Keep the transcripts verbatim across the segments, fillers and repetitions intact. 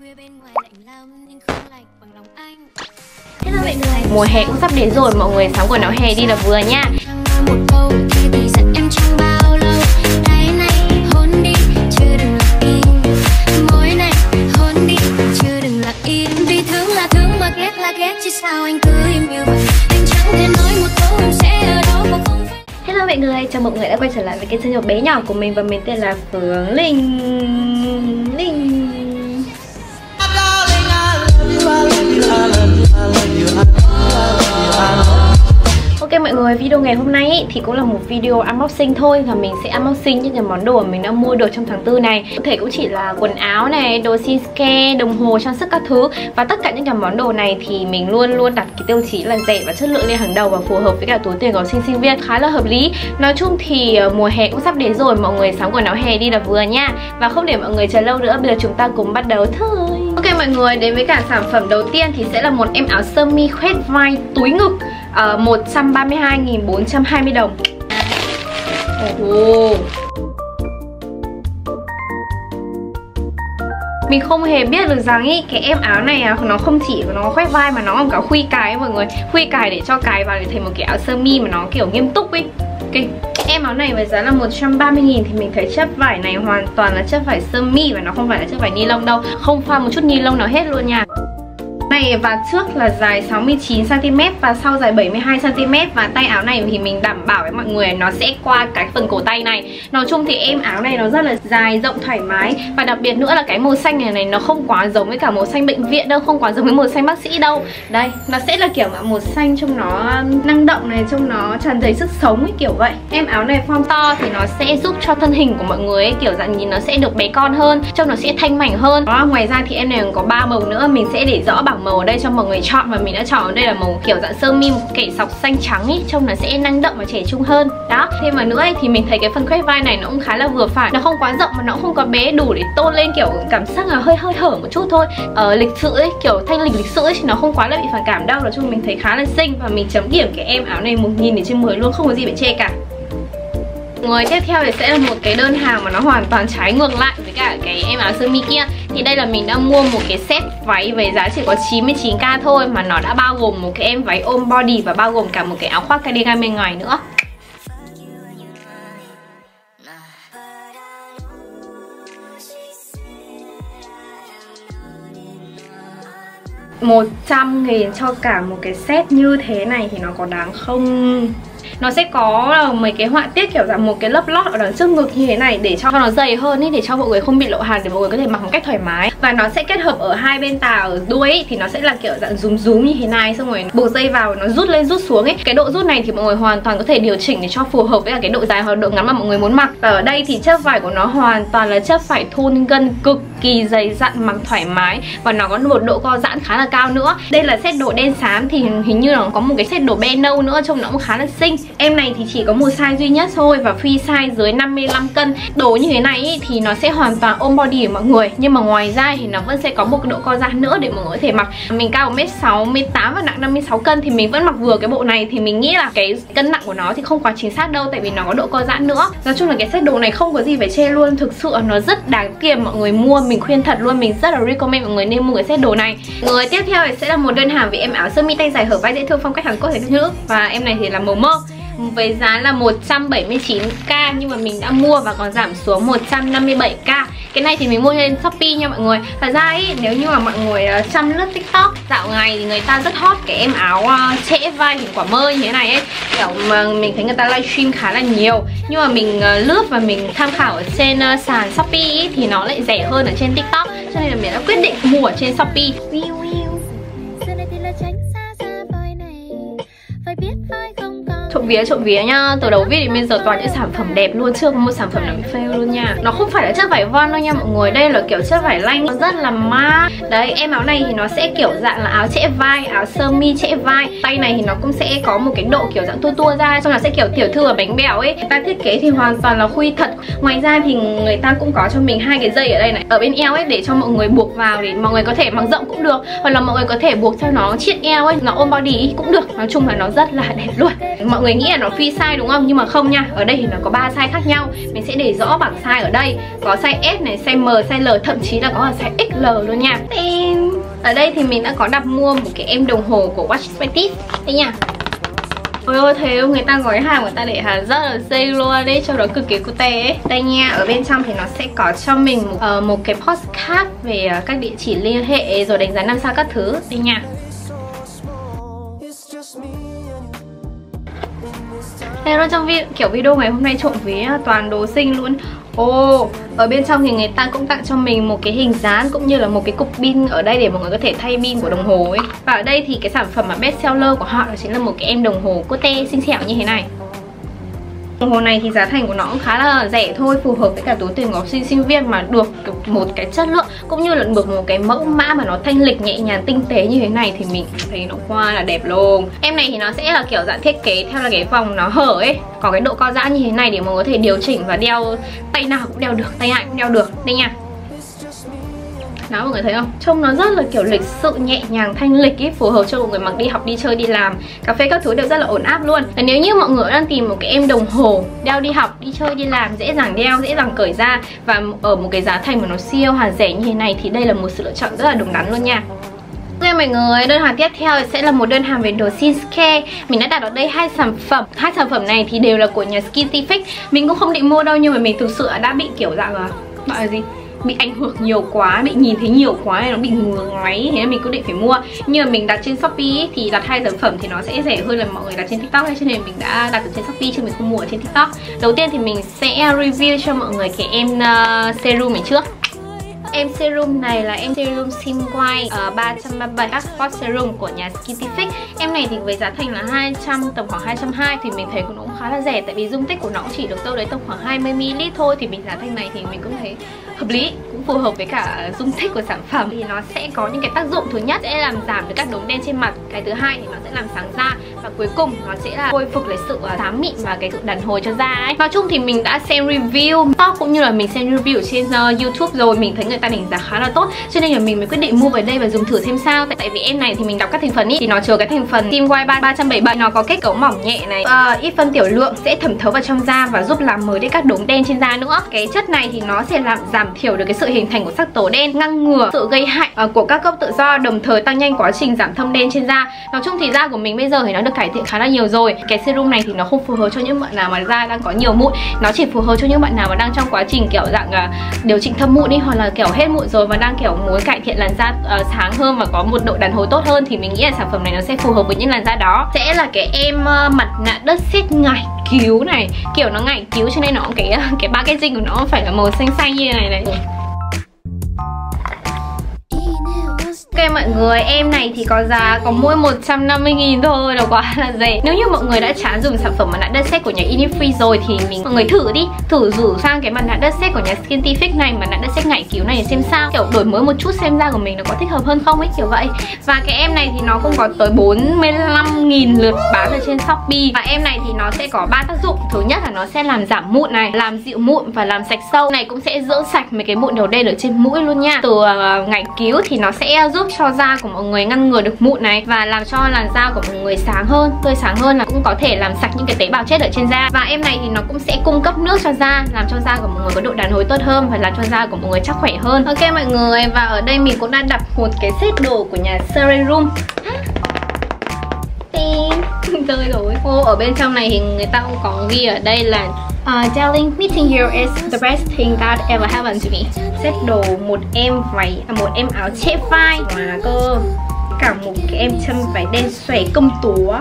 Hello mọi người, mùa hè cũng sắp đến rồi, mọi người sắm quần áo hè đi là vừa nha. Hello mọi người, chào mừng mọi người đã quay trở lại với kênh channel bé nhỏ của mình và mình tên là Phương Linh. Linh. Ok mọi người, video ngày hôm nay ý, thì cũng là một video unboxing thôi. Và mình sẽ unboxing những cái món đồ mà mình đã mua được trong tháng tư này. Có thể cũng chỉ là quần áo này, đồ skincare, đồng hồ, trang sức các thứ. Và tất cả những cái món đồ này thì mình luôn luôn đặt cái tiêu chí là rẻ và chất lượng lên hàng đầu và phù hợp với cả túi tiền của học sinh sinh viên, khá là hợp lý. Nói chung thì mùa hè cũng sắp đến rồi, mọi người sắm quần áo hè đi là vừa nha. Và không để mọi người chờ lâu nữa, bây giờ chúng ta cùng bắt đầu thôi. Ok mọi người, đến với cả sản phẩm đầu tiên thì sẽ là một em áo sơ mi khoét vai túi ngực. Uh, một trăm ba mươi hai nghìn bốn trăm hai mươi đồng. Oh. Mình không hề biết được rằng ý, cái em áo này nó không chỉ nó khoét vai mà nó còn cả khuy cài ấy, mọi người. Khuy cài để cho cài vào để thành một cái áo sơ mi mà nó kiểu nghiêm túc ấy. Ok. Em áo này với giá là một trăm ba mươi nghìn thì mình thấy chất vải này hoàn toàn là chất vải sơ mi và nó không phải là chất vải ni lông đâu. Không pha một chút ni lông nào hết luôn nha. Này và trước là dài sáu mươi chín xăng ti mét và sau dài bảy mươi hai xăng ti mét. Và tay áo này thì mình đảm bảo với mọi người nó sẽ qua cái phần cổ tay này. Nói chung thì em áo này nó rất là dài, rộng, thoải mái. Và đặc biệt nữa là cái màu xanh này này nó không quá giống với cả màu xanh bệnh viện đâu, không quá giống với màu xanh bác sĩ đâu. Đây, nó sẽ là kiểu màu xanh trông nó năng động này, trông nó tràn đầy sức sống ấy, kiểu vậy. Em áo này form to thì nó sẽ giúp cho thân hình của mọi người ấy, kiểu dạng nhìn nó sẽ được bé con hơn, trông nó sẽ thanh mảnh hơn. Đó, ngoài ra thì em này còn có ba màu nữa, mình sẽ để rõ bảng màu ở đây cho mọi người chọn và mình đã chọn ở đây là màu kiểu dạng sơ mi kẻ sọc xanh trắng ấy, trông nó sẽ năng động và trẻ trung hơn. Đó, thêm vào nữa ấy, thì mình thấy cái phần khoét vai này nó cũng khá là vừa phải, nó không quá rộng mà nó không quá bé, đủ để tôn lên kiểu cảm giác là hơi hơi hở một chút thôi. Ờ, lịch sự ấy, kiểu thanh lịch lịch sự ấy, thì nó không quá là bị phản cảm đâu. Nói chung mình thấy khá là xinh và mình chấm điểm cái em áo này một nghìn trên mười luôn, không có gì phải chê cả. Người tiếp theo thì sẽ là một cái đơn hàng mà nó hoàn toàn trái ngược lại với cả cái em áo sơ mi kia. Thì đây là mình đã mua một cái set váy với giá chỉ có chín mươi chín k thôi, mà nó đã bao gồm một cái em váy ôm body và bao gồm cả một cái áo khoác cardigan bên ngoài nữa. Một trăm nghìn cho cả một cái set như thế này thì nó có đáng không? Nó sẽ có mấy cái họa tiết kiểu dạng một cái lớp lót ở đằng trước ngực như thế này để cho nó dày hơn ý, để cho mọi người không bị lộ hàng, để mọi người có thể mặc một cách thoải mái. Và nó sẽ kết hợp ở hai bên tà ở đuôi ý, thì nó sẽ là kiểu dạng rúm rúm như thế này, xong rồi buộc dây vào nó rút lên rút xuống ấy. Cái độ rút này thì mọi người hoàn toàn có thể điều chỉnh để cho phù hợp với cả cái độ dài hoặc độ ngắn mà mọi người muốn mặc. Và ở đây thì chất vải của nó hoàn toàn là chất vải thun gân cực kỳ dày dặn, mặc thoải mái và nó có một độ co giãn khá là cao nữa. Đây là set đồ đen xám thì hình như là có một cái set đồ be nâu nữa, trông nó cũng khá là xinh. Em này thì chỉ có một size duy nhất thôi và free size dưới năm mươi lăm cân. Đồ như thế này ý, thì nó sẽ hoàn toàn ôm body của mọi người, nhưng mà ngoài ra thì nó vẫn sẽ có một cái độ co giãn nữa để mọi người có thể mặc. Mình cao một mét sáu mươi tám và nặng năm mươi sáu cân thì mình vẫn mặc vừa cái bộ này, thì mình nghĩ là cái cân nặng của nó thì không quá chính xác đâu, tại vì nó có độ co giãn nữa. Nói chung là cái set đồ này không có gì phải chê luôn, thực sự nó rất đáng tiền mọi người mua, mình khuyên thật luôn, mình rất là recommend mọi người nên mua cái set đồ này. Người tiếp theo thì sẽ là một đơn hàng với em áo sơ mi tay dài hở vai dễ thương phong cách Hàn Quốc thể nữ, và em này thì là màu mơ với giá là một trăm bảy mươi chín k, nhưng mà mình đã mua và còn giảm xuống một trăm năm mươi bảy k. Cái này thì mình mua trên Shopee nha mọi người. Thật ra ý, nếu như mà mọi người uh, chăm lướt TikTok dạo ngày thì người ta rất hot cái em áo uh, trễ vai hình quả mơ như thế này ấy, kiểu mà mình thấy người ta livestream khá là nhiều. Nhưng mà mình uh, lướt và mình tham khảo ở trên uh, sàn Shopee ý, thì nó lại rẻ hơn ở trên TikTok, cho nên là mình đã quyết định mua ở trên Shopee. Trộm vía trộm vía nhá, từ đầu video đến bây giờ toàn những sản phẩm đẹp luôn, chưa có một sản phẩm nào bị fail luôn nha. Nó không phải là chất vải von đâu nha mọi người, đây là kiểu chất vải lanh, nó rất là mát. Đấy, em áo này thì nó sẽ kiểu dạng là áo trễ vai, áo sơ mi trễ vai. Tay này thì nó cũng sẽ có một cái độ kiểu dạng tua tua ra, xong là sẽ kiểu tiểu thư ở bánh bèo ấy. Người ta thiết kế thì hoàn toàn là khuy thật. Ngoài ra thì người ta cũng có cho mình hai cái dây ở đây này, ở bên eo ấy, để cho mọi người buộc vào để mọi người có thể mặc rộng cũng được, hoặc là mọi người có thể buộc cho nó chiết eo ấy, nó ôm body cũng được. Nói chung là nó rất là đẹp luôn. Mọi người nghĩ là nó free size đúng không? Nhưng mà không nha, ở đây thì nó có ba size khác nhau. Mình sẽ để rõ bảng size ở đây. Có size S này, size M, size L, thậm chí là có ở size ích lờ luôn nha. Ở đây thì mình đã có đặt mua một cái em đồng hồ của Watch Spatis. Đây nha. Ôi ôi, thế người ta gói hàng, người ta để hàng rất là xinh luôn đấy, cho nó cực kỳ cute ấy. Đây nha, ở bên trong thì nó sẽ có cho mình một, uh, một cái postcard về uh, các địa chỉ liên hệ rồi đánh giá năm sao các thứ. Đây nha. Đây luôn, trong video, kiểu video ngày hôm nay trộm vía toàn đồ xinh luôn. Ồ, oh, ở bên trong thì người ta cũng tặng cho mình một cái hình dán cũng như là một cái cục pin ở đây để mọi người có thể thay pin của đồng hồ ấy. Và ở đây thì cái sản phẩm mà best seller của họ đó chính là một cái em đồng hồ cute xinh xẻo như thế này. Đồng hồ này thì giá thành của nó cũng khá là rẻ thôi, phù hợp với cả túi tiền của học sinh sinh viên mà được một cái chất lượng cũng như là được một cái mẫu mã mà nó thanh lịch, nhẹ nhàng, tinh tế như thế này thì mình thấy nó qua là đẹp luôn. Em này thì nó sẽ là kiểu dạng thiết kế theo là cái vòng nó hở ấy, có cái độ co giãn như thế này để mọi người có thể điều chỉnh và đeo tay nào cũng đeo được, tay ai cũng đeo được. Đây nha. Đó, mọi người thấy không? Trông nó rất là kiểu lịch sự, nhẹ nhàng, thanh lịch ý, phù hợp cho mọi người mặc đi học, đi chơi, đi làm, cà phê các thứ đều rất là ổn áp luôn. Và nếu như mọi người đang tìm một cái em đồng hồ đeo đi học, đi chơi, đi làm, dễ dàng đeo, dễ dàng cởi ra và ở một cái giá thành mà nó siêu hạt rẻ như thế này thì đây là một sự lựa chọn rất là đúng đắn luôn nha. Ok mọi người, đơn hàng tiếp theo sẽ là một đơn hàng về đồ skincare. Mình đã đặt ở đây hai sản phẩm. Hai sản phẩm này thì đều là của nhà Skintific. Mình cũng không định mua đâu nhưng mà mình thực sự đã bị kiểu dạng là gọi là gì? Bị ảnh hưởng nhiều quá, bị nhìn thấy nhiều quá nên nó bị ngứa ngáy, thế nên mình quyết định phải mua. Nhưng mà mình đặt trên Shopee ấy, thì đặt hai sản phẩm thì nó sẽ rẻ hơn là mọi người đặt trên TikTok ấy, cho nên mình đã đặt ở trên Shopee chứ mình không mua ở trên TikTok. Đầu tiên thì mình sẽ review cho mọi người cái em uh, serum này trước. Em serum này là em serum Sim White uh, ba trăm ba mươi bảy Dark Spot Serum của nhà Skintific. Em này thì với giá thành là hai trăm, tầm khoảng hai trăm hai mươi thì mình thấy nó cũng khá là rẻ. Tại vì dung tích của nó cũng chỉ được đâu đấy tầm khoảng hai mươi mi li lít thôi. Thì mình giá thành này thì mình cũng thấy hợp lý, cũng phù hợp với cả dung tích của sản phẩm. Thì nó sẽ có những cái tác dụng, thứ nhất sẽ làm giảm được các đốm đen trên mặt, cái thứ hai thì nó sẽ làm sáng da, và cuối cùng nó sẽ là khôi phục lấy sự sáng mịn và cái sự đàn hồi cho da ấy. Nói chung thì mình đã xem review top cũng như là mình xem review trên uh, YouTube rồi, mình thấy người ta đánh giá khá là tốt, cho nên là mình mới quyết định mua về đây và dùng thử xem sao. Tại, tại vì em này thì mình đọc các thành phần ý, thì nó chứa cái thành phần Sim White ba trăm bảy mươi bảy, nó có kết cấu mỏng nhẹ này, uh, ít phân tiểu lượng, sẽ thẩm thấu vào trong da và giúp làm mới đi các đốm đen trên da nữa. Cái chất này thì nó sẽ làm giảm thiểu được cái sự hình thành của sắc tố đen, ngăn ngừa sự gây hại uh, của các gốc tự do, đồng thời tăng nhanh quá trình giảm thâm đen trên da. Nói chung thì da của mình bây giờ thì nó được cải thiện khá là nhiều rồi. Cái serum này thì nó không phù hợp cho những bạn nào mà da đang có nhiều mụn, nó chỉ phù hợp cho những bạn nào mà đang trong quá trình kiểu dạng uh, điều chỉnh thâm mụn đi, hoặc là kiểu hết mụn rồi và đang kiểu muốn cải thiện làn da uh, sáng hơn và có một độ đàn hồi tốt hơn, thì mình nghĩ là sản phẩm này nó sẽ phù hợp với những làn da đó. Sẽ là cái em uh, mặt nạ đất sét ngải cứu này, kiểu nó ngải cứu cho nên nó cái cái packaging của nó phải là màu xanh xanh như này này. Ok mọi người, em này thì có giá có mỗi một trăm năm mươi nghìn thôi, là quá là rẻ. Nếu như mọi người đã chán dùng sản phẩm mặt nạ đất sét của nhà Innisfree rồi thì mình mọi người thử đi, thử rủ sang cái mặt nạ đất sét của nhà Skintific này, mặt nạ đất sét ngải cứu này xem sao, kiểu đổi mới một chút xem da của mình nó có thích hợp hơn không ấy, kiểu vậy. Và cái em này thì nó cũng có tới bốn mươi lăm nghìn lượt bán ở trên Shopee. Và em này thì nó sẽ có ba tác dụng. Thứ nhất là nó sẽ làm giảm mụn này, làm dịu mụn và làm sạch sâu. Này cũng sẽ dưỡng sạch mấy cái mụn đầu đen ở trên mũi luôn nha. Từ uh, ngải cứu thì nó sẽ giúp cho da của mọi người ngăn ngừa được mụn này và làm cho làn da của mọi người sáng hơn, tươi sáng hơn, là cũng có thể làm sạch những cái tế bào chết ở trên da. Và em này thì nó cũng sẽ cung cấp nước cho da, làm cho da của mọi người có độ đàn hồi tốt hơn và làm cho da của mọi người chắc khỏe hơn. Ok mọi người, và ở đây mình cũng đã đặt một cái set đồ của nhà Serum. Rơi rồi. Ô, ở bên trong này thì người ta cũng có ghi ở đây là Uh, darling, meeting you is the best thing that ever happened to me. Set đồ một em váy, à, một em áo che vai mà cơ, cả một cái em châm váy đen xòe công túa.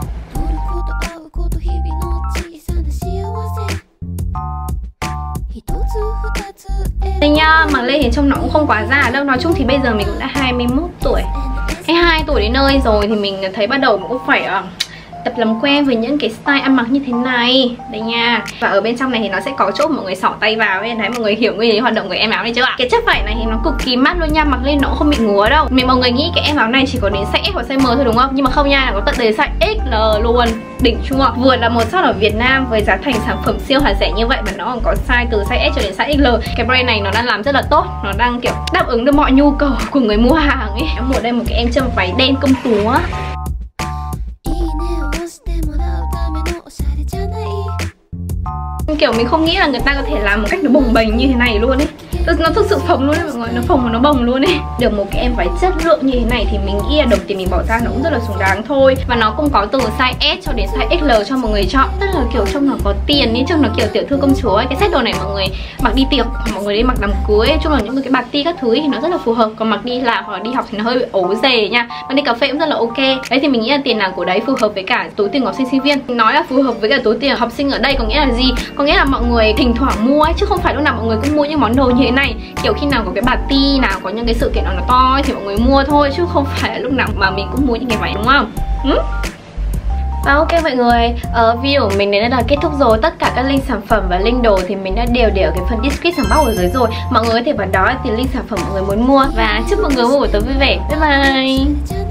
Đây nha, mặc lên thì trông nó cũng không quá già đâu. Nói chung thì bây giờ mình cũng đã hai mươi mốt tuổi, hai mươi hai tuổi đến nơi rồi, thì mình thấy bắt đầu cũng phải uh, tập làm quen với những cái style ăn mặc như thế này. Đây nha. Và ở bên trong này thì nó sẽ có chỗ mọi người xỏ tay vào ấy. Đấy, mọi người hiểu cái hoạt động của em áo này chưa ạ? Cái chất vải này thì nó cực kỳ mát luôn nha, mặc lên nó không bị ngứa đâu. Mình mọi người nghĩ cái em áo này chỉ có đến size S và size M thôi đúng không? Nhưng mà không nha, là có tận đến size ích lờ luôn. Đỉnh chưa? Vừa là một shop ở Việt Nam với giá thành sản phẩm siêu hạt rẻ như vậy mà nó còn có size từ size S cho đến size ích lờ. Cái brand này nó đang làm rất là tốt, nó đang kiểu đáp ứng được mọi nhu cầu của người mua hàng ấy. Em mua đây một cái em châm váy đen công túa. kiểu mình không nghĩ là người ta có thể làm một cách nó bồng bềnh như thế này luôn ấy. Nó thực sự phồng luôn đấy mọi người, nó phồng và nó bồng luôn ấy. Được một cái em váy chất lượng như thế này thì mình nghĩ là đồng tiền mình bỏ ra nó cũng rất là xứng đáng thôi. Và nó cũng có từ size S cho đến size ích lờ cho mọi người chọn. Rất là kiểu trông nó có tiền ấy, trông nó kiểu tiểu thư công chúa ấy. Cái set đồ này mọi người mặc đi tiệc hoặc mọi người đi mặc đám cưới ấy, chung là những cái party các thứ ấy, thì nó rất là phù hợp. Còn mặc đi làm hoặc là đi học thì nó hơi bị ố dề nha. Còn đi cà phê cũng rất là ok. Đấy thì mình nghĩ là tiền nào của đấy phù hợp với cả túi tiền của học sinh sinh viên. Mình nói là phù hợp với cả túi tiền học sinh ở đây có nghĩa là gì? Có nghĩa là mọi người thỉnh thoảng mua ấy, chứ không phải lúc nào mọi người cũng mua những món đồ như thế này. Kiểu khi nào có cái party nào, có những cái sự kiện nào nó to ấy, thì mọi người mua thôi, chứ không phải là lúc nào mà mình cũng mua những cái váy, đúng không? Ừ? Và ok mọi người, uh, video của mình đến đây là kết thúc rồi. Tất cả các link sản phẩm và link đồ thì mình đã đều để ở cái phần description box ở dưới rồi. Mọi người có thể vào đó tìm link sản phẩm mọi người muốn mua. Và chúc mọi người mua buổi tối vui vẻ. Bye bye.